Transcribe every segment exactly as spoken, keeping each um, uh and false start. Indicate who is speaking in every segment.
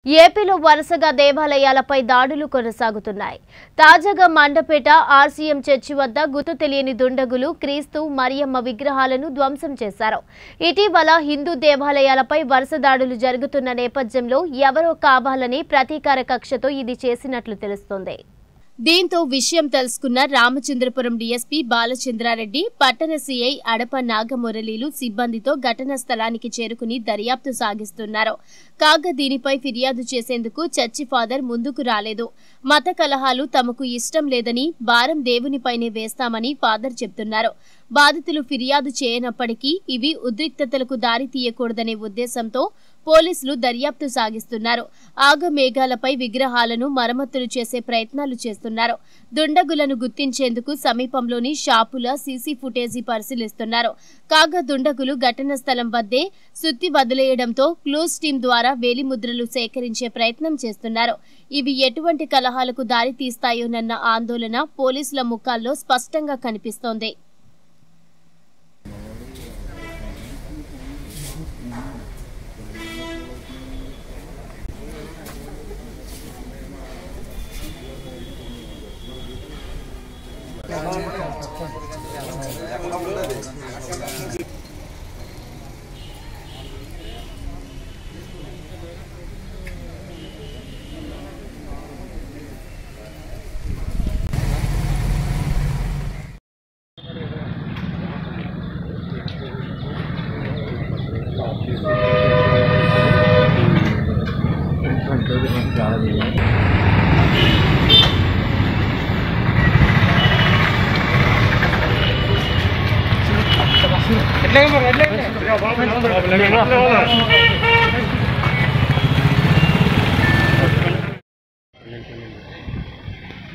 Speaker 1: ఏపీలో వరుసగా దేవాలయాలపై దాడులు కొనసాగుతున్నాయి. తాజాగా మండపేట ఆర్సీఎం చర్చి వద్ద గుర్తు తెలియని దుండగులు క్రీస్తు మరియమ్మ విగ్రహాలను ధ్వంసం చేశారు. ఇటీవల హిందూ దేవాలయాలపై వరుస దాడులు జరుగుతున్న నేపథ్యంలో ఎవరో కావాలని ప్రతీకార కక్షతో ఇది చేసినట్లు తెలుస్తోంది. దీంతో విషయం తెలుసుకున్న రామచంద్రపురం డీఎస్పీ బాలచంద్రారెడ్డి, పట్టణ సీఐ అడప నాగమురళీలు సిబ్బందితో ఘటనా స్థలానికి చేరుకుని దర్యాప్తు సాగిస్తున్నారు. కాగా దీనిపై ఫిర్యాదు చేసేందుకు చర్చి ఫాదర్ ముందుకు రాలేదు. మత కలహాలు తమకు ఇష్టం లేదని, భారం దేవునిపైనే వేస్తామని ఫాదర్ చెబుతున్నారు. బాధితులు ఫిర్యాదు చేయనప్పటికీ ఇవి ఉద్రిక్తతలకు దారి తీయకూడదనే ఉద్దేశంతో పోలీసులు దర్యాప్తు సాగిస్తున్నారు. ఆగమేఘాలపై విగ్రహాలను మరమ్మతులు చేసే ప్రయత్నాలు చేస్తున్నారు. దుండగులను గుర్తించేందుకు సమీపంలోని షాపుల సీసీ ఫుటేజీ పరిశీలిస్తున్నారు. కాగా దుండగులు ఘటనా స్థలం వద్దే సుత్తి వదిలేయడంతో క్లూస్ టీం ద్వారా వేలిముద్రలు సేకరించే ప్రయత్నం చేస్తున్నారు. ఇవి ఎటువంటి కలహాలకు దారి తీస్తాయోనన్న ఆందోళన పోలీసుల ముఖాల్లో స్పష్టంగా కనిపిస్తోంది.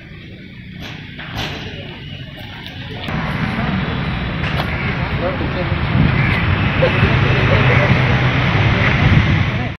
Speaker 2: ఎట్లా